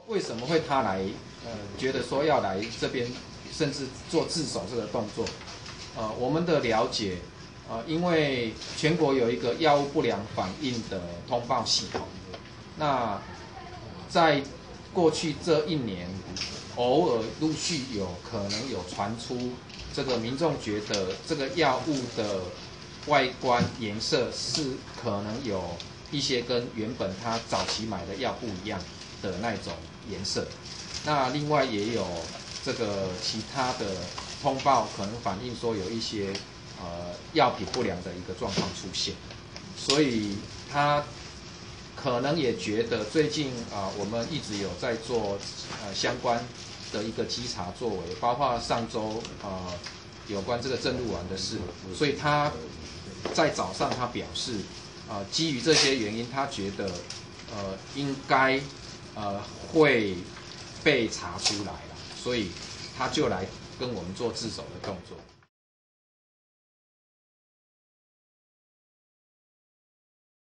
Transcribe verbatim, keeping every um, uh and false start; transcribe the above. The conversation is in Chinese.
为什么会他来呃觉得说要来这边，甚至做自首这个动作？呃，我们的了解，呃，因为全国有一个药物不良反应的通报系统，那在过去这一年，偶尔陆续有可能有传出这个民众觉得这个药物的外观颜色是可能有一些跟原本他早期买的药不一样的那种颜色。那另外也有这个其他的通报，可能反映说有一些呃药品不良的一个状况出现，所以他可能也觉得最近啊、呃，我们一直有在做呃相关的一个稽查作为，包括上周呃有关这个正露丸的事，所以他在早上他表示，呃，基于这些原因，他觉得呃应该呃会被查出来了，所以他就来跟我们做自首的动作。